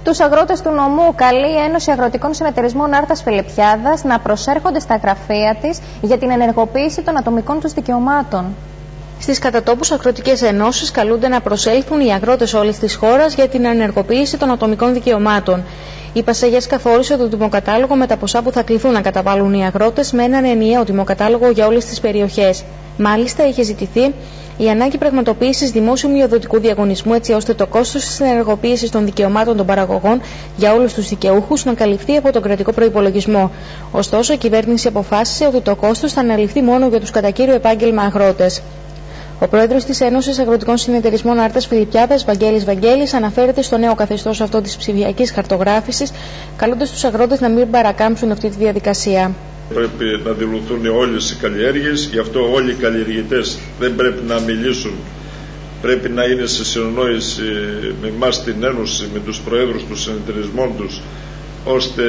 Τους αγρότες του νομού καλεί η Ένωση Αγροτικών Συνεταιρισμών Άρτας Φελεπιάδας να προσέρχονται στα γραφεία της για την ενεργοποίηση των ατομικών τους δικαιωμάτων. Στις κατατόπους αγροτικές ενώσεις καλούνται να προσέλθουν οι αγρότες όλης της χώρας για την ενεργοποίηση των ατομικών δικαιωμάτων. Η Πασαγιάς καθόρισε το τιμοκατάλογο με τα ποσά που θα κληθούν να καταβάλουν οι αγρότες με έναν ενιαίο τιμοκατάλογο για όλες τις περιοχές. Μάλιστα, είχε ζητηθεί η ανάγκη πραγματοποίησης δημόσιου μειοδοτικού διαγωνισμού, έτσι ώστε το κόστος της ενεργοποίησης των δικαιωμάτων των παραγωγών για όλους τους δικαιούχους να καλυφθεί από τον κρατικό προϋπολογισμό. Ωστόσο, η κυβέρνηση αποφάσισε ότι το κόστος θα αναλυφθεί μόνο για τους κατά κύριο επάγγελμα αγρότες. Ο πρόεδρος της Ένωσης Αγροτικών Συνεταιρισμών Άρτας Φελεπιάδας, Βαγγέλης Βαγγέλης, αναφέρεται στο νέο καθεστώς αυτό της ψηφιακής χαρτογράφησης, καλώντας τους αγρότες να μην παρακάμψουν αυτή τη διαδικασία. Πρέπει να δηλωθούν όλες οι καλλιέργειες, γι' αυτό όλοι οι καλλιεργητές δεν πρέπει να μιλήσουν, πρέπει να είναι σε συνεννόηση με εμάς την Ένωση, με τους προέδρους των συνεταιρισμών τους, ώστε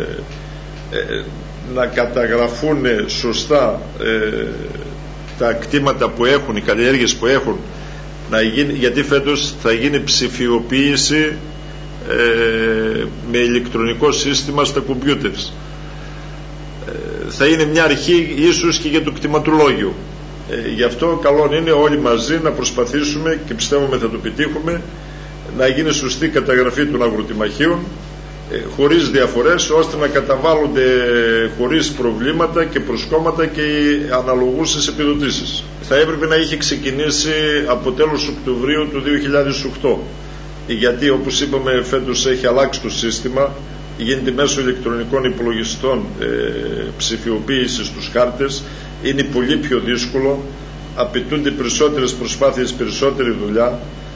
να καταγραφούν σωστά τα κτήματα που έχουν, οι καλλιέργειες που έχουν, γιατί φέτος θα γίνει ψηφιοποίηση με ηλεκτρονικό σύστημα στα κομπιούτερς. Θα είναι μια αρχή ίσως και για το κτηματολόγιο. Γι' αυτό καλό είναι όλοι μαζί να προσπαθήσουμε, και πιστεύουμε θα το επιτύχουμε, να γίνει σωστή καταγραφή των αγροτημαχίων χωρίς διαφορές, ώστε να καταβάλλονται χωρίς προβλήματα και προσκόμματα και οι αναλογούσες επιδοτήσεις. Θα έπρεπε να είχε ξεκινήσει από τέλος Οκτωβρίου του 2008, γιατί όπως είπαμε φέτος έχει αλλάξει το σύστημα, γίνεται μέσω ηλεκτρονικών υπολογιστών ψηφιοποίηση στους χάρτες, είναι πολύ πιο δύσκολο, απαιτούνται περισσότερες προσπάθειες, περισσότερη δουλειά.